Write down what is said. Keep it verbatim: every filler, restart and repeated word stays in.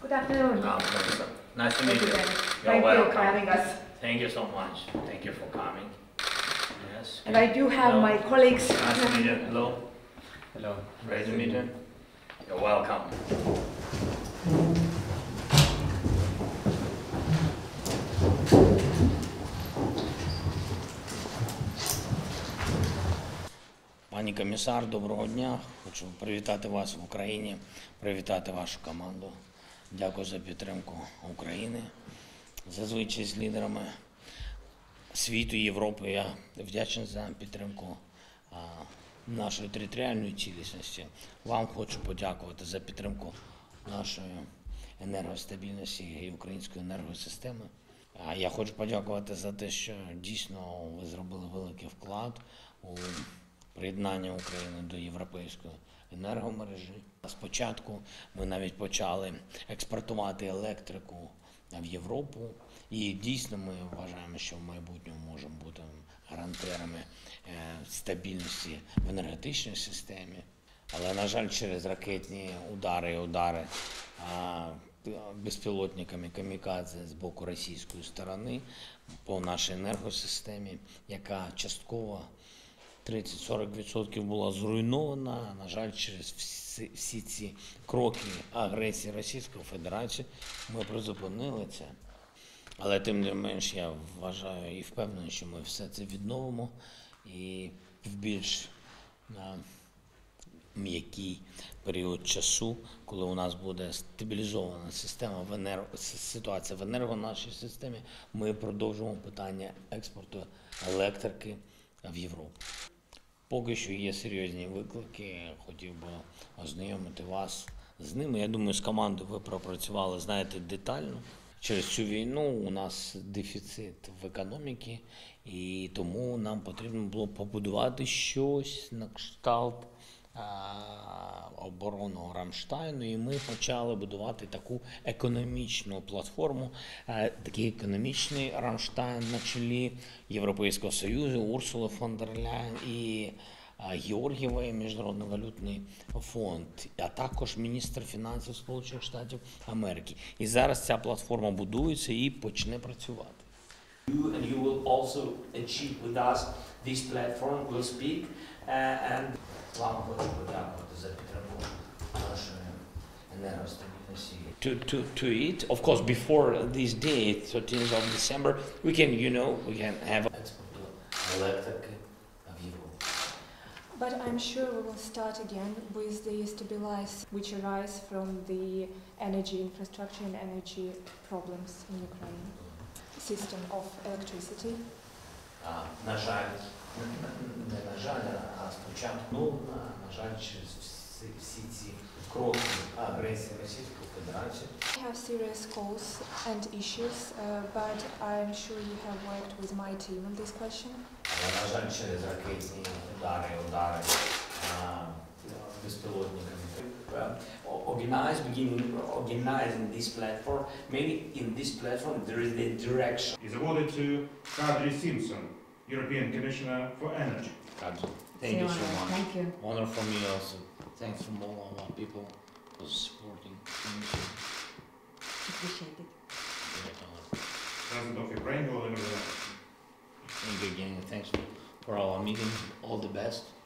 Good afternoon. Um, nice to meet Thank you, you. Dennis. You're Thank you welcome. for having us. Thank you so much. Thank you for coming. Yes. And I do have Hello. my colleagues. Nice to meet you. Hello. Hello. Great to meet you. You're welcome. Пані комісар, доброго дня. Хочу привітати вас в Україні, привітати вашу команду. Дякую за підтримку України. Зазвичай з лідерами світу, Європи я вдячний за підтримку а, нашої територіальної цілісності. Вам хочу подякувати за підтримку нашої енергостабільності і української енергосистеми. А я хочу подякувати за те, що дійсно ви зробили великий вклад у приєднання України до європейської енергомережі. Спочатку ми навіть почали експортувати електрику в Європу, і дійсно ми вважаємо, що в майбутньому можемо бути гарантерами стабільності в енергетичній системі. Але, на жаль, через ракетні удари і удари безпілотниками камікадзе з боку російської сторони по нашій енергосистемі, яка частково тридцять-сорок відсотків була зруйнована. На жаль, через всі, всі ці кроки агресії Російської Федерації ми призупинили це. Але тим не менш я вважаю і впевнений, що ми все це відновимо і в більш а, м'який період часу, коли у нас буде стабілізована система в енерго, ситуація в енерго нашій системі, ми продовжуємо питання експорту електрики в Європу. Поки що є серйозні виклики, хотів би ознайомити вас з ними. Я думаю, з командою ви пропрацювали, знаєте, детально. Через цю війну у нас дефіцит в економіці, і тому нам потрібно було побудувати щось на кшталт а, оборонного Рамштайну, і ми почали будувати таку економічну платформу, а, такий економічний Рамштайн на чолі Європейського Союзу, Урсули фон дер Ляєн і Георгієвої, Міжнародний валютний фонд, а також міністр фінансів Сполучених Штатів Америки. І зараз ця платформа будується і почне працювати. You and you will also achieve with us this platform will speak uh, and Вам хочу подякувати за підтримку нашої енергостабільності. To, to, to it, of course, before this date, thirteenth of December, we can, you know, we can have експорту електрики в Європу. But I'm sure we will start again with the stabilize which arise from the energy infrastructure and energy problems in Ukraine. System of electricity. А, на жаль, не на жаль, а спочатку, ну, на, на жаль, через всі, всі ці кроки агресії Російської Федерації. We have serious cause and issues, uh, but I'm sure you have worked with my team on this question. Але, на жаль, через ракетні удари, удари а, безпілотниками. organize, begin organizing this platform. Maybe in this platform there is the direction. Is awarded to Kadri Simpson, European Commissioner for Energy. Thank you so much. Thank you. Honor for me also. Thanks from all of our people for supporting. Thank you. Appreciate it. President of Ukraine, Volodymyr Zelensky. Thank you again. Thanks for our meeting. All the best.